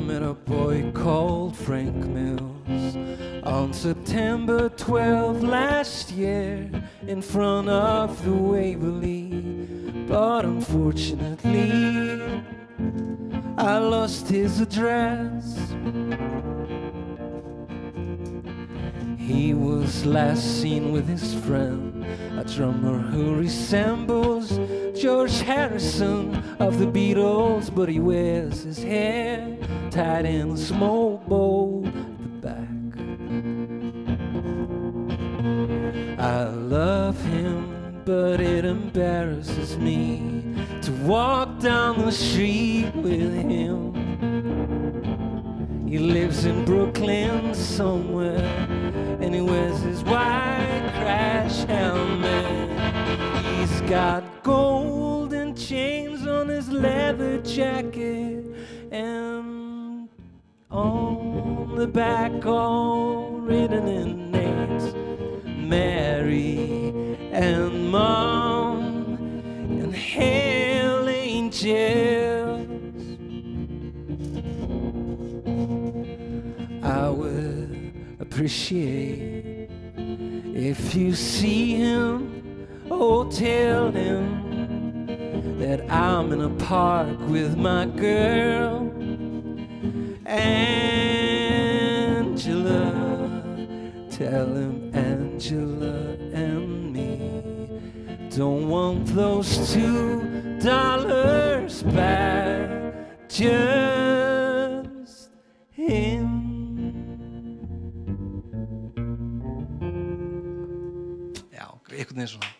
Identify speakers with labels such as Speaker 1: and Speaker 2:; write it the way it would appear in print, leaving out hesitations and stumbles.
Speaker 1: met a boy called Frank Mills on September 12th last year in front of the Waverly, but unfortunately I lost his address. He was last seen with his friend, a drummer who resembles George Harrison of the Beatles, but he wears his hair tied in a small bow at the back. I love him, but it embarrasses me to walk down the street with him. He lives in Brooklyn somewhere, and he wears his white crash helmet. He's got golden chains on his leather jacket, and on the back all written in names: Mary and Mom and Hell Angels. I would appreciate if you see him, oh, tell him that I'm in a park with my girl Angela. Tell him Angela and me don't want those $2 back, just him. Ja, ik weet het niet zo.